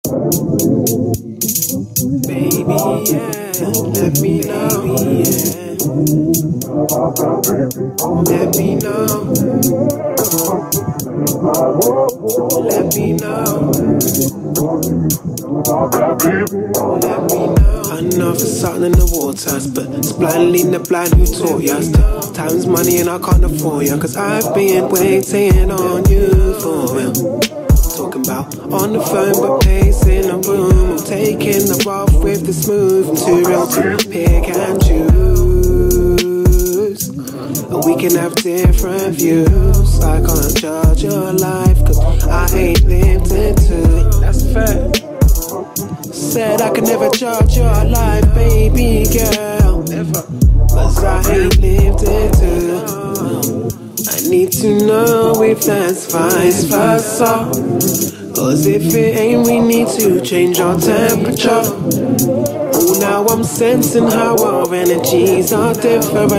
Baby, yeah, let me know, yeah. Let me know. Let me know. Let me know. I know for something in the waters, but it's blind leading the blind who taught ya. Time's money and I can't afford ya, cause I've been waiting on you for real. Talking about on the phone but pacing the room. I'm taking the rough with the smooth. I'm too real to pick and choose. And we can have different views. I can't judge your life cause I ain't lived it too. That's fair. Said I can never judge your life, baby girl, never, cause I ain't lived it too. I need to know if that's vice versa, cause if it ain't, we need to change our temperature. Oh, now I'm sensing how our energies are different,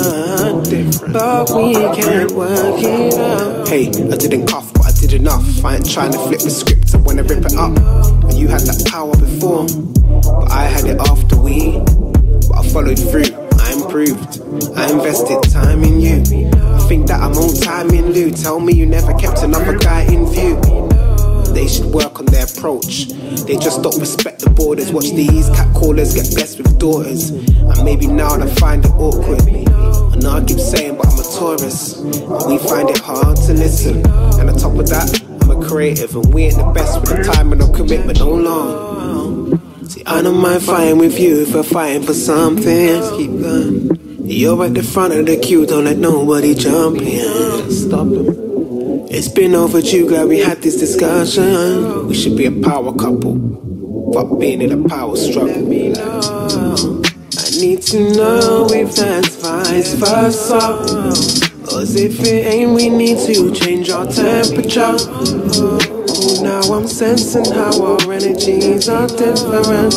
but we can't work it out. Hey, I didn't cough, but I did enough. I ain't trying to flip the script, I wanna rip it up. And you had that power before, but I had it after we. But I followed through, I improved, I invested time in you. I think that I'm on time in lieu. Tell me you never kept another guy in view. They should work on their approach. They just don't respect the borders. Watch these catcallers get blessed with daughters, and maybe now they find it awkward. I know I keep saying, but I'm a tourist, and we find it hard to listen. And on top of that, I'm a creative, and we ain't the best with the time and no commitment, no long. See, I don't mind fighting with you if we're fighting for something. Let's keep going. You're at the front of the queue, don't let nobody jump in. Stop them. It's been overdue, glad we had this discussion. We should be a power couple, but being in a power struggle. Let me know. I need to know if that's vice versa, cause if it ain't, we need to change our temperature. Oh, now I'm sensing how our energies are different,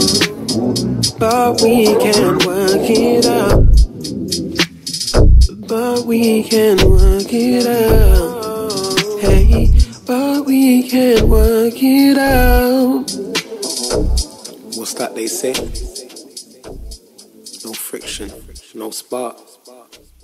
but we can work it out. But we can work it out. Hey, but we can work it out. What's that they say? No friction, no spark.